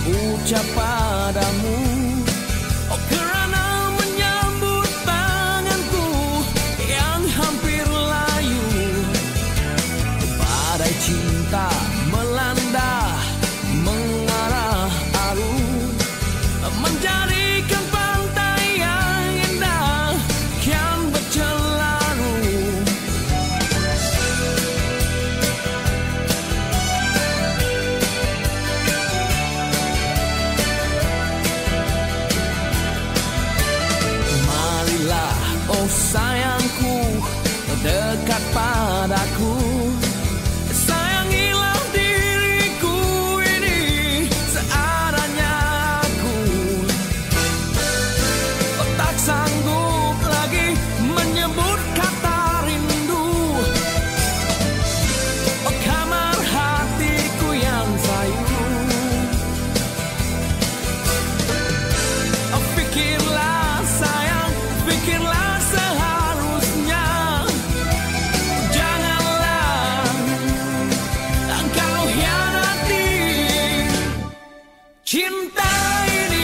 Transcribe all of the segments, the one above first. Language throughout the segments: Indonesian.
ucap padamu, oh kerana menyambut tanganku yang hampir layu. Badai cinta melanda mengarah arus, menjadikan pantai yang indah kian bercelaru. Marilah oh sayangku, dekat padaku. Sayangilah diriku ini seadanya aku. Oh, tak sanggup lagi menyebut kata rindu. Oh, kamar hatiku yang sayu. Oh, pikirlah sayang, pikirlah seharusnya. Janganlah engkau hianati cinta ini.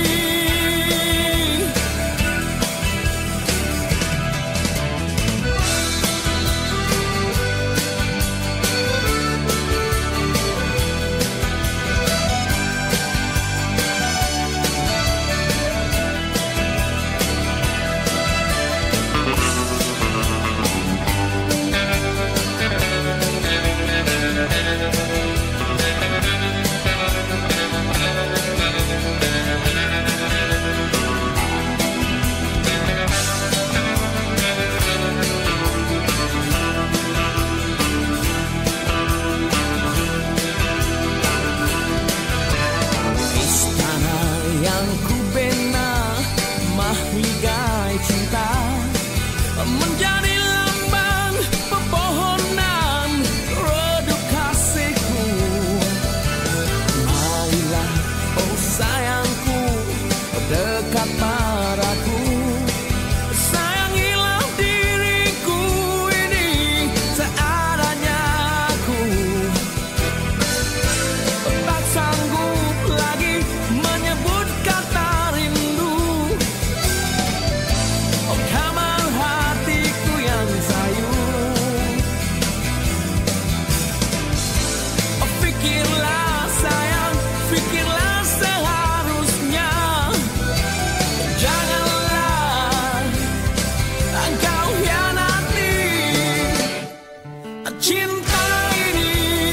Istana yang ku bina mahligai cinta, menjadi lambang pepohonan redup kasihku. Marilah oh sayangku, dekat padaku. Sayangilah diriku ini seadanya aku. Tak sanggup lagi menyebut kata rindu. Oh kamar hatiku yang sayu. Oh pikirlah sayang, pikirlah seharusnya. Janganlah engkau hianati cinta ini.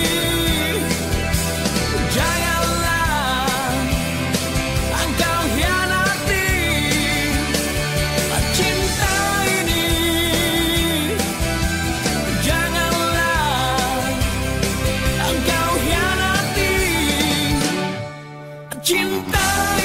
Janganlah engkau hianati cinta ini. Janganlah engkau hianati cinta